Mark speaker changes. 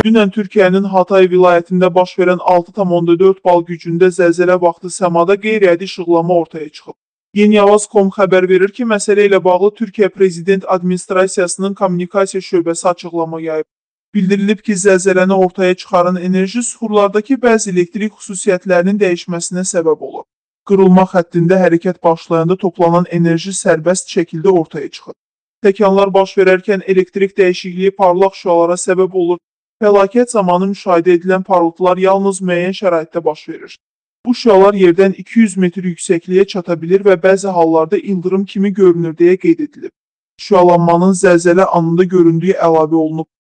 Speaker 1: Dünən Türkiyənin Hatay vilayətində baş verən 6,4 bal gücündə zəlzələ vaxtı səmada qeyri-adi işıqlanma ortaya çıxıb. Yeniyavaz.com xəbər verir ki, məsələ ilə bağlı Türkiyə Prezident Administrasiyasının kommunikasiya şöbəsi açıqlama yayıb. Bildirilib ki, zəlzələni ortaya çıxaran enerji süxurlardakı bəzi elektrik xüsusiyyətlərinin dəyişməsinə səbəb olur. Qırılma xəttində hərəkət başlayanda toplanan enerji sərbəst şəkildə ortaya çıxır. Təkanlar baş verərkən elektrik dəyişikliyi parlaq şüalara səbəb olur. Fəlakət zamanı müşahidə edilən parıltılar yalnız müəyyən şəraitdə baş verir. Bu şüalar yerdən 200 metr yüksəkliyə çata bilir və bəzi hallarda ildırım kimi görünür deyə qeyd edilib. Şüalanmanın zəlzələ anında göründüyü əlavə olunub.